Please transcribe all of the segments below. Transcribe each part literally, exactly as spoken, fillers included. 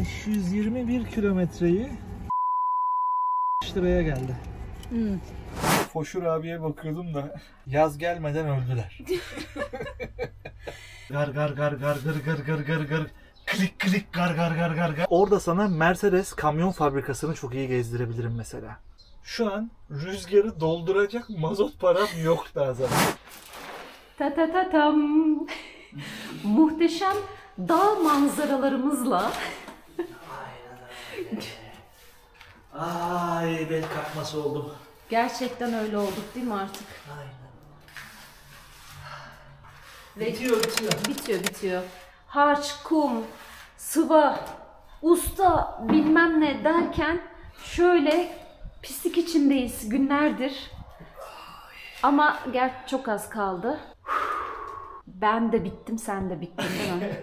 beş yüz yirmi bir kilometreyi liraya geldi. Hmm. Foşur abiye bakıyordum da yaz gelmeden öldüler. Gar gar gar gar gar gar gar gar gar klik klik gar gar gar gar gar. Orada sana Mercedes kamyon fabrikasını çok iyi gezdirebilirim mesela. Şu an rüzgarı dolduracak mazot param yok daha zaten. Ta ta ta tam. Muhteşem dağ manzaralarımızla. Ay bel kalkması oldum. Gerçekten öyle olduk değil mi artık? Aynen. Ve bitiyor bitiyor. Bitiyor bitiyor. Harç, kum, sıva, usta bilmem ne derken şöyle pislik içindeyiz günlerdir. Ama gerçi çok az kaldı. Ben de bittim, sen de bittin değil mi?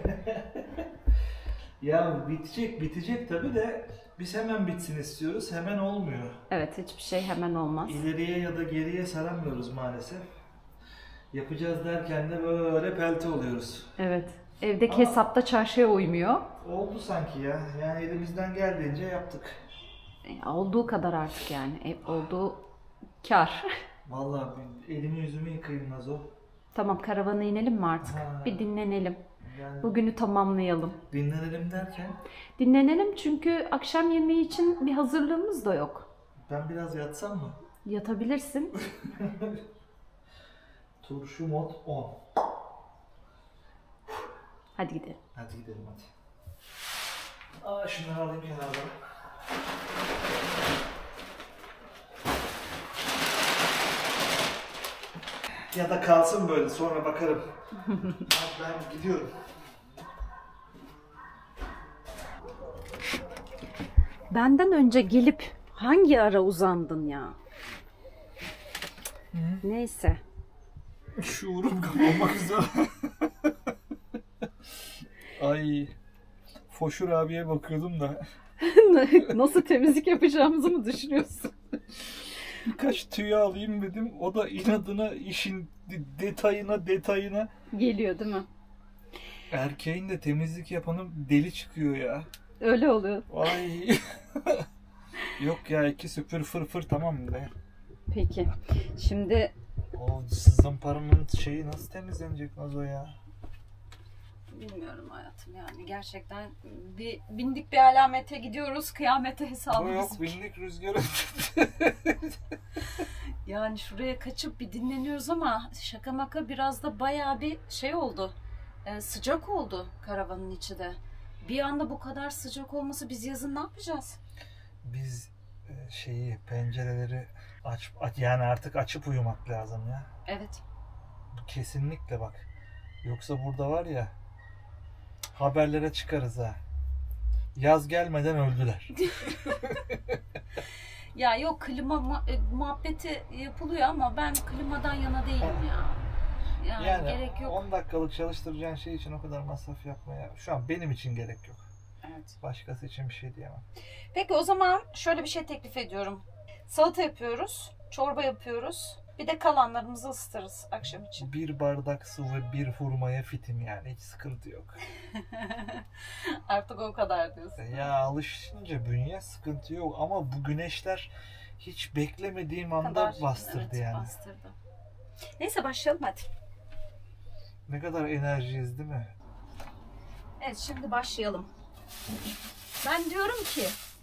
Ya bitecek bitecek tabii de biz hemen bitsin istiyoruz. Hemen olmuyor. Evet, hiçbir şey hemen olmaz. İleriye ya da geriye saramıyoruz maalesef. Yapacağız derken de böyle pelte oluyoruz. Evet. Evdeki Ama hesapta çarşıya uymuyor. oldu sanki ya. Yani elimizden geldiğince yaptık. Olduğu kadar artık yani. E, olduğu kar. Vallahi elimi yüzümü yıkayayım Nazo. Tamam, karavana inelim mi artık? Ha. Bir dinlenelim. Yani Bugünü tamamlayalım. dinlenelim derken? Dinlenelim çünkü akşam yemeği için bir hazırlığımız da yok. Ben biraz yatsam mı? Yatabilirsin. Turşu mod on. Hadi gidelim. Hadi gidelim hadi. Aa şunları alayım kenardan. Ya da kalsın böyle sonra bakarım. Abi ben gidiyorum. Benden önce gelip hangi ara uzandın ya? Hı? Neyse. Şuurum kapanmak üzere. Ay. Foşur abiye bakıyordum da. Nasıl temizlik yapacağımızı mı düşünüyorsun? Birkaç tüy alayım dedim. O da inadına işin detayına detayına. Geliyor değil mi? Erkeğin de temizlik yapanın deli çıkıyor ya. Öyle oluyor. Ay. Yok ya iki süpür fır fır tamam be. Peki. Şimdi O zımparanın şeyi nasıl temizlenecek Nazo ya? bilmiyorum hayatım yani gerçekten bir bindik bir alamete gidiyoruz kıyamete hesabımız. Yok binlik rüzgarı. Yani şuraya kaçıp bir dinleniyoruz ama şaka maka biraz da bayağı bir şey oldu. Ee, sıcak oldu karavanın içi de. Bir anda bu kadar sıcak olması biz yazın ne yapacağız? Biz şeyi pencereleri aç yani artık açıp uyumak lazım ya. Evet. Kesinlikle bak. Yoksa burada var ya haberlere çıkarız ha. Yaz gelmeden öldüler. Ya yok klima muhabbeti yapılıyor ama ben klimadan yana değilim ya. Yani, yani gerek yok. on dakikalık çalıştıracağın şey için o kadar masraf yapmaya şu an benim için gerek yok. Evet. Başkası için bir şey diyemem. Peki o zaman şöyle bir şey teklif ediyorum. Salata yapıyoruz, çorba yapıyoruz. Bir de kalanlarımızı ısıtırız akşam için. Bir bardak su ve bir hurmaya fitim yani hiç sıkıntı yok. Artık o kadar diyorsun. Ya alışınca bünye sıkıntı yok ama bu güneşler hiç beklemediğim anda Kadar, bastırdı evet, yani. Bastırdı. Neyse başlayalım hadi. Ne kadar enerjiyiz değil mi? Evet şimdi başlayalım. Ben diyorum ki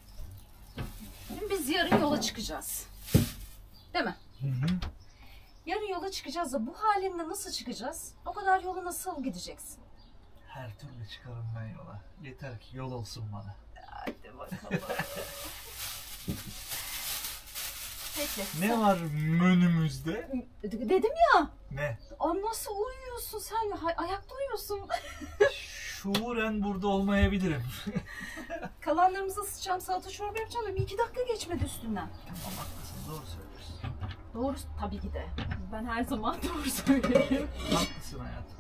biz yarın yola çıkacağız. Değil mi? Hı hı. Yarın yola çıkacağız da bu halinle nasıl çıkacağız? O kadar yolu nasıl gideceksin? Her türlü çıkarım ben yola. Yeter ki yol olsun bana. Hadi bakalım. Peki. Ne var menümüzde? Dedim ya. Ne? Aa, nasıl uyuyorsun sen? Ya? Ayakta uyuyorsun. Şuuren burada olmayabilirim. Kalanlarımızı ısıtacağım, salata çorba yapacağım. Bir iki dakika geçmedi üstünden. Tamam haklısın doğru söylüyorsun. Doğru tabii ki de. Ben her zaman doğru söylüyorum. Haklısın hayatım.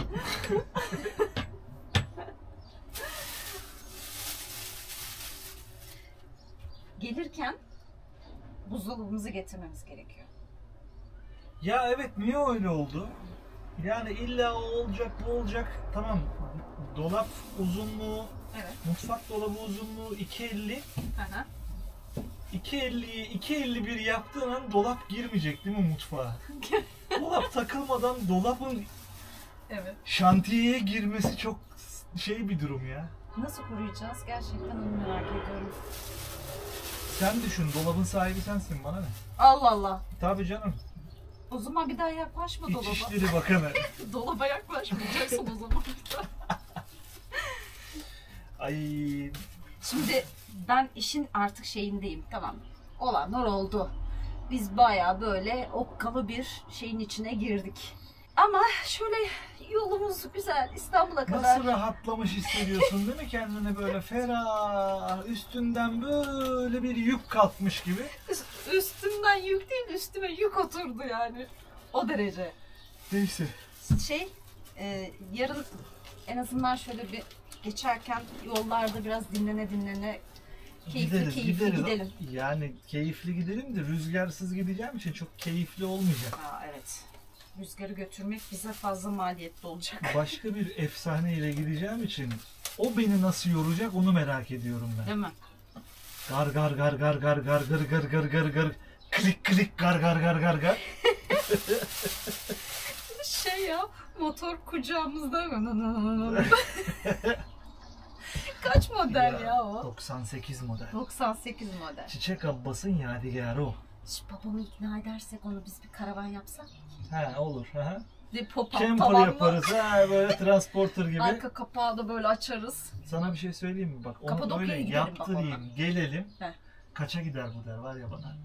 Gelirken buzdolabımızı getirmemiz gerekiyor. Ya evet niye öyle oldu? Yani illa o olacak bu olacak. Tamam dolap uzunluğu Evet. Mutfak dolabı uzunluğu iki elli. Hı hı. iki elliyi iki elli bir yaptığın an dolap girmeyecek değil mi mutfağa? Dolap takılmadan dolabın Evet. şantiyeye girmesi çok şey bir durum ya. Nasıl koruyacağız? Gerçekten onu merak ediyorum. Sen düşün, dolabın sahibi sensin, bana ne? Allah Allah. Tabii canım. O zaman bir daha yaklaşma dolaba. İçişleri Bakanı. Dolaba yaklaşmayacaksın o zaman. Ay, Şimdi ben işin artık şeyindeyim, tamam. Olanlar oldu. Biz bayağı böyle okkalı bir şeyin içine girdik. Ama şöyle yolumuz güzel, İstanbul'a kadar. nasıl rahatlamış hissediyorsun değil mi kendini, böyle ferah, üstünden böyle bir yük kalkmış gibi. Üst- Üstümden yük değil, üstüme yük oturdu yani. O derece. Neyse. Şey, e, yarın en azından şöyle bir geçerken yollarda biraz dinlene dinlene keyifli Gideriz, keyifli gideriz. gidelim. Yani keyifli gidelim de rüzgarsız gideceğim için çok keyifli olmayacak. Aa, evet. Rüzgarı götürmek bize fazla maliyetli olacak. Başka bir efsane ile gideceğim için o beni nasıl yoracak onu merak ediyorum ben. Değil mi? Gar gar gar gar gar gar gar gar gar gar gar klik klik gar gar gar gar gar. Şey ya, motor kucağımızda. Kaç model ya, ya o? doksan sekiz model. doksan sekiz model. Çiçek Abbas'ın yadigarı o. Şu babamı ikna edersek onu biz bir karavan yapsak. He olur. He. Bir pop-up Camper tavanla. yaparız ha, böyle transporter gibi. Arka kapağı da böyle açarız. Sana bir şey söyleyeyim mi? Bak onu Kapadokya'ya böyle gidelim bak yaptırayım, gelelim. He. Kaça gider bu der var ya bana.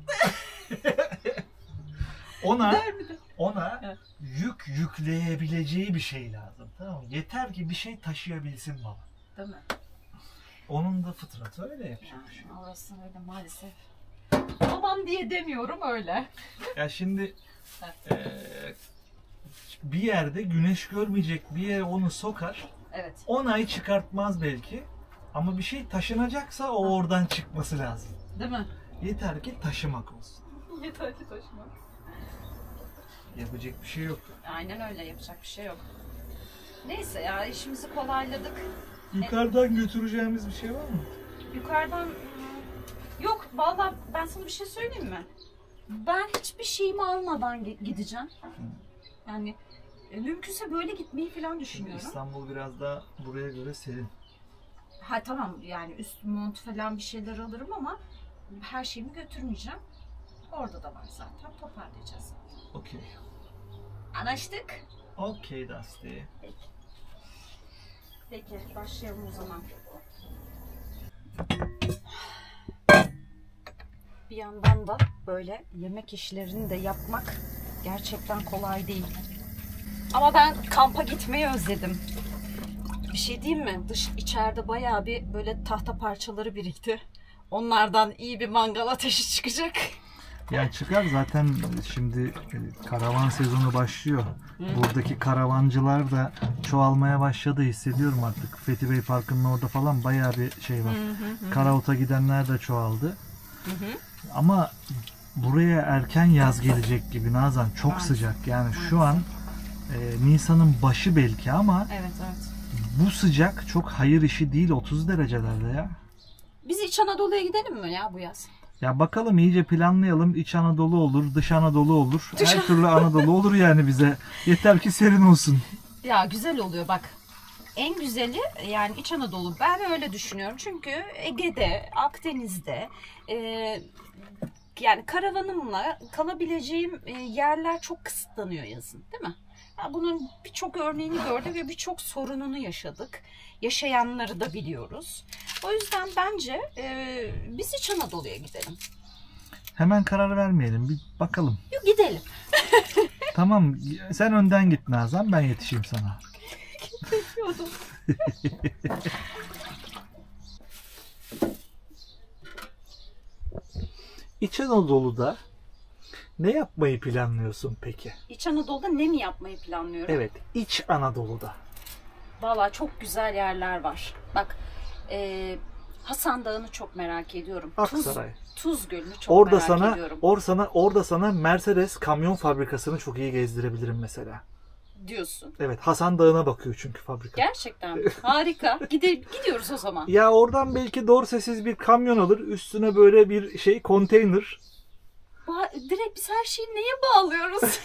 ona Der mi de? ona Evet. yük yükleyebileceği bir şey lazım. Tamam mı? Yeter ki bir şey taşıyabilsin baba. Değil mi? Onun da fıtratı öyle yapacak Yani bir şey. orası öyle maalesef. Babam diye demiyorum öyle. Ya şimdi eee, bir yerde güneş görmeyecek bir yere onu sokar. Evet. on ay çıkartmaz belki. Ama bir şey taşınacaksa o oradan çıkması lazım. Değil mi? Yeter ki taşımak olsun. Yeter ki taşımak. Yapacak bir şey yok. Aynen öyle, yapacak bir şey yok. Neyse ya, işimizi kolayladık. Yukarıdan götüreceğimiz bir şey var mı? Yukarıdan ım, yok vallahi, ben sana bir şey söyleyeyim mi? Ben hiçbir şeyimi almadan gi- gideceğim. Yani e, mümkünse böyle gitmeyi falan Şimdi düşünüyorum. İstanbul biraz daha buraya göre serin. Ha tamam, yani üst mont falan bir şeyler alırım ama her şeyimi götürmeyeceğim. Orada da var zaten, toparlayacağız. Okey. Anlaştık. Okey Dusty. Peki başlayalım o zaman. Bir yandan da böyle yemek işlerini de yapmak gerçekten kolay değil. Ama ben kampa gitmeyi özledim. Bir şey diyeyim mi? Dış içeride bayağı bir böyle tahta parçaları birikti. Onlardan iyi bir mangal ateşi çıkacak. Ya çıkar zaten, şimdi karavan sezonu başlıyor. Buradaki karavancılar da çoğalmaya başladı, hissediyorum artık. Fethi Bey Parkı'nın orada falan bayağı bir şey var. Karaota gidenler de çoğaldı. Hı hı. Ama buraya erken yaz gelecek gibi Nazan, çok Maalesef. sıcak. Yani şu an e, Nisan'ın başı belki ama Evet evet. bu sıcak çok hayır işi değil, otuz derecelerde ya. Biz İç Anadolu'ya gidelim mi ya bu yaz? Ya bakalım, iyice planlayalım. İç Anadolu olur, dış Anadolu olur. Her türlü Anadolu olur yani bize. Yeter ki serin olsun. Ya güzel oluyor bak. En güzeli yani İç Anadolu. Ben öyle düşünüyorum. Çünkü Ege'de, Akdeniz'de e, yani karavanımla kalabileceğim e, yerler çok kısıtlanıyor yazın, değil mi? Ya bunun birçok örneğini gördük ve birçok sorununu yaşadık. Yaşayanları da biliyoruz. O yüzden bence e, biz İç Anadolu'ya gidelim. Hemen karar vermeyelim. Bir bakalım. Yok, gidelim. Tamam, sen önden git Nazan, ben yetişeyim sana. Bekliyordum. İç Anadolu'da ne yapmayı planlıyorsun peki? İç Anadolu'da ne mi yapmayı planlıyorum? Evet, İç Anadolu'da. Valla çok güzel yerler var. Bak e, Hasan Dağı'nı çok merak ediyorum. Aksaray. Tuz, Tuz Gölü'nü çok Orada merak sana, ediyorum. or sana, orada sana Mercedes kamyon fabrikasını çok iyi gezdirebilirim mesela. diyorsun. Evet, Hasan Dağı'na bakıyor çünkü fabrika. Gerçekten mi? Harika. Gide gidiyoruz o zaman. Ya oradan belki dorsesiz bir kamyon alır, üstüne böyle bir şey konteyner. Ba- direkt biz her şeyi neye bağlıyoruz?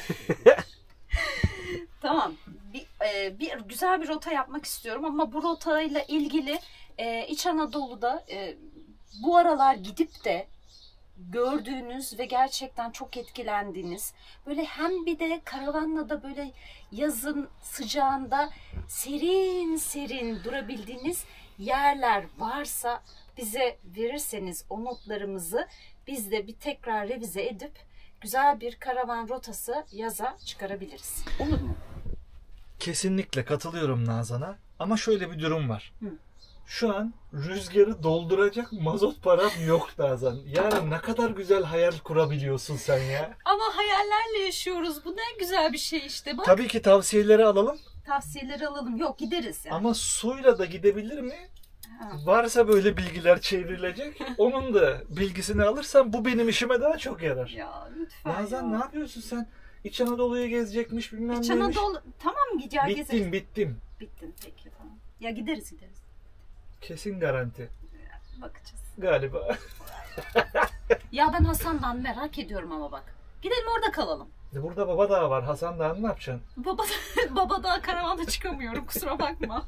Tamam. Bir, e, bir güzel bir rota yapmak istiyorum ama bu rotayla ilgili e, İç Anadolu'da e, bu aralar gidip de gördüğünüz ve gerçekten çok etkilendiğiniz, böyle hem bir de karavanla da böyle yazın sıcağında serin serin durabildiğiniz yerler varsa bize verirseniz o notlarımızı biz de bir tekrar revize edip güzel bir karavan rotası yaza çıkarabiliriz. Olur mu? Kesinlikle katılıyorum Nazan'a. Ama şöyle bir durum var. Hı. Şu an rüzgarı dolduracak mazot param yok Nazan. Yani ne kadar güzel hayal kurabiliyorsun sen ya. Ama hayallerle yaşıyoruz. Bu ne güzel bir şey işte. Bak. Tabii ki tavsiyeleri alalım. Tavsiyeleri alalım. Yok, gideriz yani. Ama suyla da gidebilir mi? Ha. Varsa böyle bilgiler çevrilecek. Onun da bilgisini alırsan bu benim işime daha çok yarar. Ya lütfen Nazan ya. ne yapıyorsun sen? İç Anadolu'ya gezecekmiş bilmem İç neymiş. Anadolu tamam git ya gezeriz. Bittim bittim. Bittin peki tamam. Ya gideriz gideriz. Kesin garanti. Bakacağız. Galiba. Ya ben Hasan'dan merak ediyorum ama bak. Gidelim orada kalalım. Burada baba dağı var. Hasan Dağı'nı ne yapacaksın? Baba baba daha karavanda çıkamıyorum kusura bakma.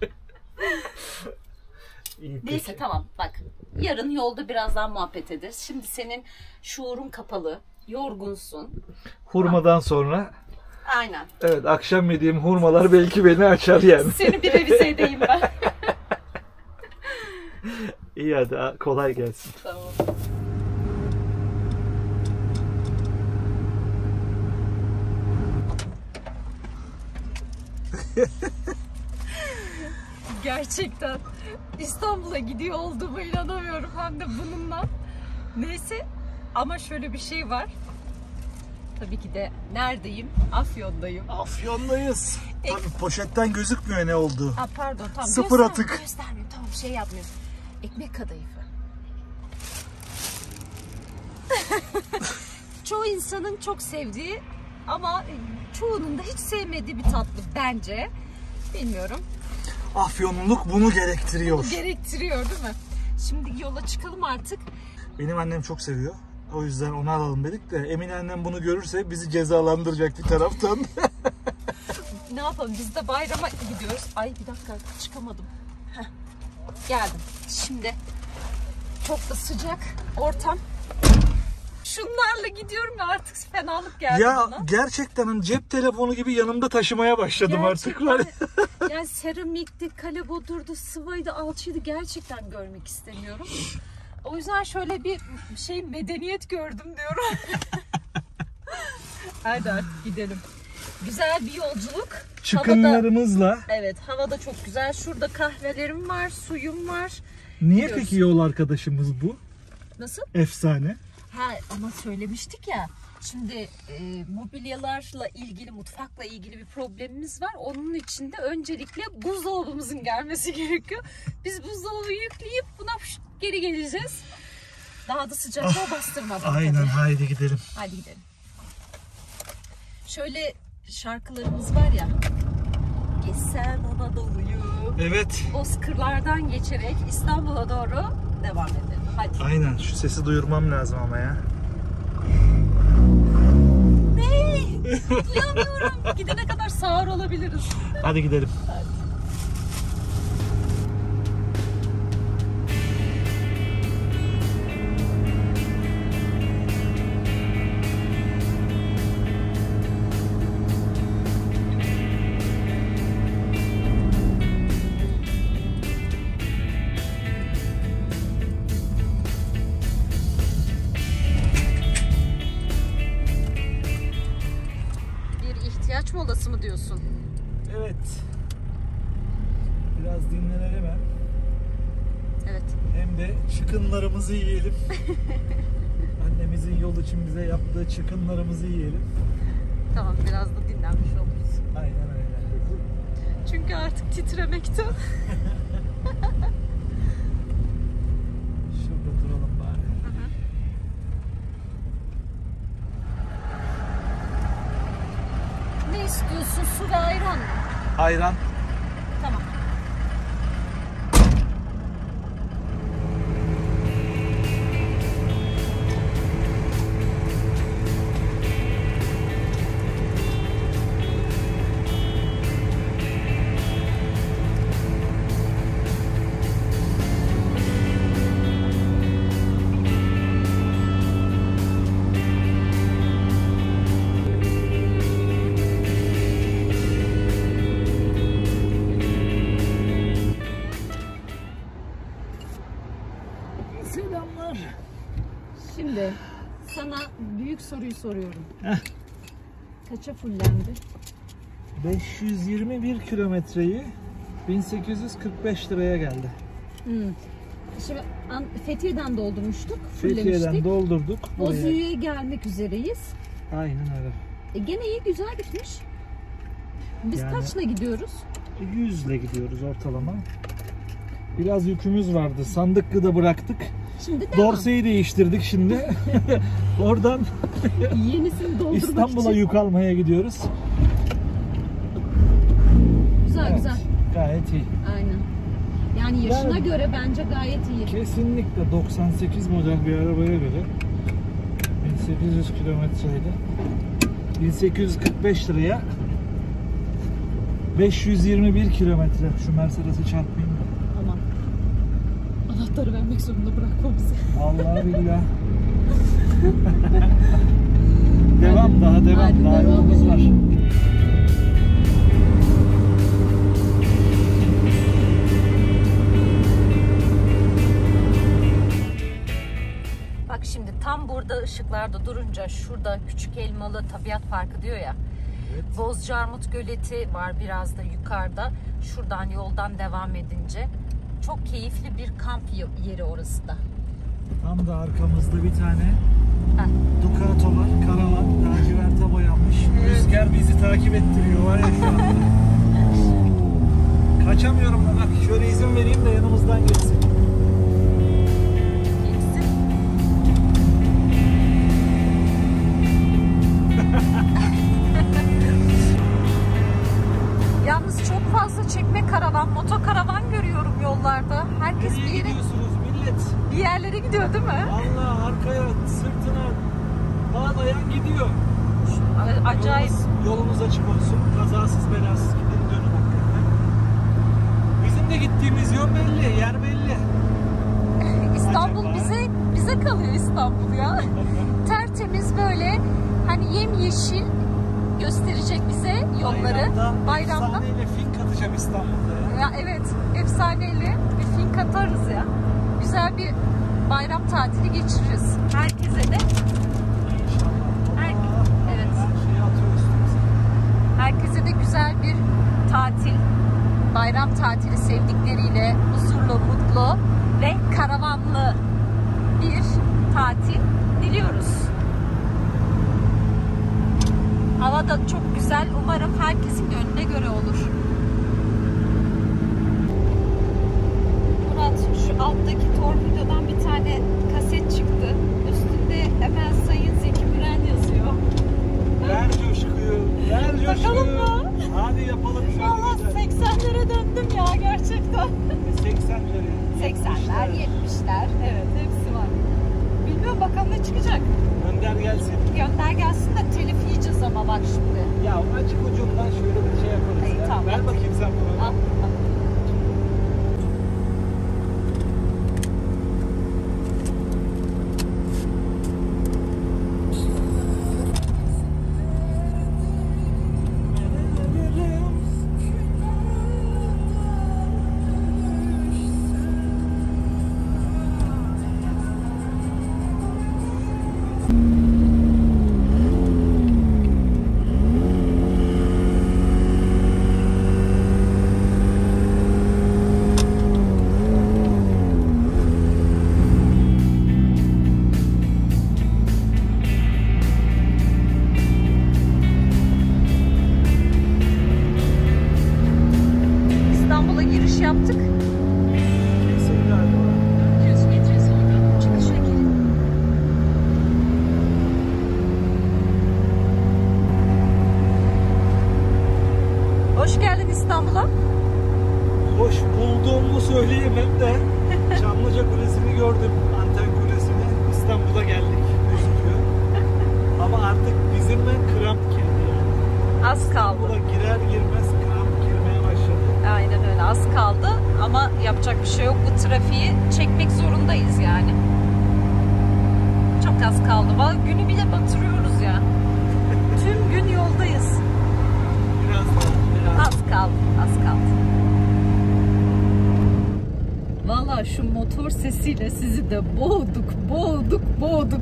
İyi, Neyse peki. tamam bak. Yarın yolda birazdan muhabbet ederiz. Şimdi senin şuurun kapalı. Yorgunsun. Hurmadan sonra Aynen. evet akşam yediğim hurmalar belki beni açar yani. Seni bir revize edeyim ben. İyi hadi kolay gelsin. Tamam. Gerçekten İstanbul'a gidiyor olduğuma inanamıyorum hem de bununla. Neyse ama şöyle bir şey var. Tabii ki de neredeyim? Afyon'dayım. Afyon'dayız. Ek- Tabii poşetten gözükmüyor ne oldu. Aa, pardon tamam. Sıfır Göster- atık. Göstermiyorum tamam şey yapmıyorum. Ekmek kadayıfı. Çoğu insanın çok sevdiği ama çoğunun da hiç sevmediği bir tatlı bence. Bilmiyorum. Afyonluluk bunu gerektiriyor. Bu gerektiriyor değil mi? Şimdi yola çıkalım artık. Benim annem çok seviyor. O yüzden onu alalım dedik de Emine annem bunu görürse bizi cezalandıracak bir taraftan. Ne yapalım biz de bayrama gidiyoruz. Ay bir dakika çıkamadım. Heh. Geldim. Şimdi çok da sıcak ortam. Şunlarla gidiyorum ve artık fenalık geldi Ya bana. gerçekten cep telefonu gibi yanımda taşımaya başladım artık. Gerçekten, yani seramikti, kalebodurdu, sıvaydı, alçıydı gerçekten görmek istemiyorum. O yüzden şöyle bir şey medeniyet gördüm diyorum. Hadi artık gidelim. Güzel bir yolculuk. Havada, Çıkınlarımızla. evet hava da çok güzel. Şurada kahvelerim var, suyum var. Niye Gidiyoruz. peki yol arkadaşımız bu? Nasıl? Efsane. Ha ama söylemiştik ya. Şimdi e, mobilyalarla ilgili, mutfakla ilgili bir problemimiz var. Onun için de öncelikle buzdolabımızın gelmesi gerekiyor. Biz buzdolabı yükleyip buna pşt, geri geleceğiz. Daha da sıcaklığa bastırmadan. Aynen tabii. haydi gidelim. Hadi gidelim. Şöyle şarkılarımız var ya. Geçsen Anadolu'yu. Evet. Bozkırlardan geçerek İstanbul'a doğru devam edelim. Hadi. Aynen şu sesi duyurmam lazım ama ya. Ne? Duyamıyorum. Gidene kadar sağır olabiliriz. Hadi gidelim. Bir ihtiyaç molası mı diyorsun? Evet. Biraz dinlenelim hem. Evet. Hem de çıkınlarımızı yiyelim. Annemizin yol için bize yaptığı çıkınlarımızı yiyelim. Tamam biraz da dinlenmiş oluruz. Aynen öyle. Çünkü artık titremekte. Şurada duralım bari. Neyse istiyorsun? Su ve ayran mı? Ayran. Tamam. Selamlar. Şimdi sana büyük soruyu soruyorum. Heh. Kaça fullendi? beş yüz yirmi bir kilometreyi bin sekiz yüz kırk beş liraya geldi. Hmm. Şimdi An- Fethiye'den doldurmuştuk. Fethiye'den fullemiştik. doldurduk. Buraya. Bozüyük'e gelmek üzereyiz. Aynen öyle. E gene iyi, güzel gitmiş. Biz Yani- kaçla gidiyoruz? yüz ile gidiyoruz ortalama. Biraz yükümüz vardı. Sandıklı'da bıraktık. Şimdi devam. Dorseyi değiştirdik şimdi. Oradan Yenisini doldurmak İstanbul'a için. yük almaya gidiyoruz. Güzel Evet, güzel. gayet iyi. Aynen. Yani yaşına Yani- göre bence gayet iyi. Kesinlikle doksan sekiz model bir arabaya göre bin sekiz yüz kilometreyle bin sekiz yüz kırk beş liraya beş yüz yirmi bir kilometre. Şu Mercedes'i çarpmayayım da. Aman. Anahtarı vermek zorunda bırakma bizi. Allah billah. Devam, daha devam. Hadi Daha devam yolumuz edelim. var. Bak şimdi tam burada ışıklarda durunca şurada Küçük Elmalı Tabiat Parkı diyor ya. Evet. Bozcaarmut Göleti var biraz da yukarıda. Şuradan yoldan devam edince. Çok keyifli bir kamp yeri orası da. Tam da arkamızda bir tane Heh. Ducato var. Karavan. Laciverte boyanmış. Evet. Rüzgar bizi takip ettiriyor var ya şu anda. Kaçamıyorum da bak. Şöyle izin vereyim de yanımızdan geçsin. Geçsin. Yalnız çok fazla çekme karavan, motokaravan görüyorum yollarda. Herkes bir Nereye yere, gidiyorsunuz millet? bir yerlere gidiyor değil mi? Vallahi arkaya, sırtına bağlayan gidiyor. Acayip. Yolunuz, yolunuz açık olsun. Kazasız belasız gidin dönün hakikaten. Bizim de gittiğimiz yol belli, yer belli. İstanbul Acaba? bize bize kalıyor İstanbul ya. Tertemiz böyle hani yemyeşil gösterecek bize yolları. Bayramda. Efsaneyle fink atacağım İstanbul'da ya. Ya evet, efsaneyle bir fink atarız ya. Güzel bir bayram tatili geçiririz. Herkese de İnşallah. Her- Allah, evet. Her şeyi atıyor üstümüze. herkese de güzel bir tatil, bayram tatili sevdikleriyle huzurlu, mutlu ve karavanlı bir tatil diliyoruz. Hava da çok güzel. Umarım herkesin gönlüne göre olur. Murat, şu alttaki torpidodan bir tane kaset çıktı. Üstünde hemen Sayın Zeki Müren yazıyor. Ver coşkuyu, ver coşkuyu. Bakalım mı? Hadi yapalım şöyle. Valla güzel. seksenlere döndüm ya gerçekten. seksenleri. seksenler, yetmişler. Evet, hepsi var. Bilmiyorum bakalım ne çıkacak. Gönder gelsin. Gönder gelsin de telif yiyeceğiz ama bak şimdi. Ya açık ucundan şöyle bir şey yaparız İyi, ya. tamam. Ver bakayım sen bunu. Al, al. İstanbul'a? Hoş bulduğumu söyleyemem de Çamlıca Kulesi'ni gördüm. Anten Kulesi'ni. İstanbul'a geldik gözüküyor. Ama artık dizime kramp girdi yani. Az kaldı. İstanbul'a girer girmez kramp girmeye başladı. Aynen öyle, az kaldı ama yapacak bir şey yok. Bu trafiği çekmek zorundayız yani. Çok az kaldı. Vallahi günü bile batırıyoruz ya. Tüm gün yoldayız. Biraz daha, biraz. Az kaldı, az kaldı. Valla şu motor sesiyle sizi de boğduk, boğduk, boğduk.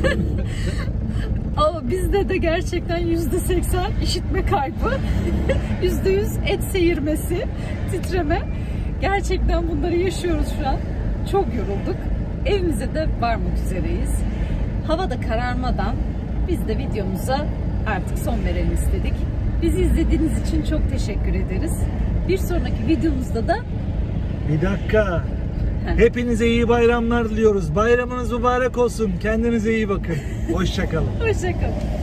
Ama bizde de gerçekten yüzde seksen işitme kaybı, yüzde yüz et seyirmesi, titreme. Gerçekten bunları yaşıyoruz şu an. Çok yorulduk. Evimize de varmak üzereyiz. Hava da kararmadan biz de videomuza artık son verelim istedik. Bizi izlediğiniz için çok teşekkür ederiz. Bir sonraki videomuzda da Bir dakika. Hepinize iyi bayramlar diliyoruz. Bayramınız mübarek olsun. Kendinize iyi bakın. Hoşça kalın. hoşça kalın.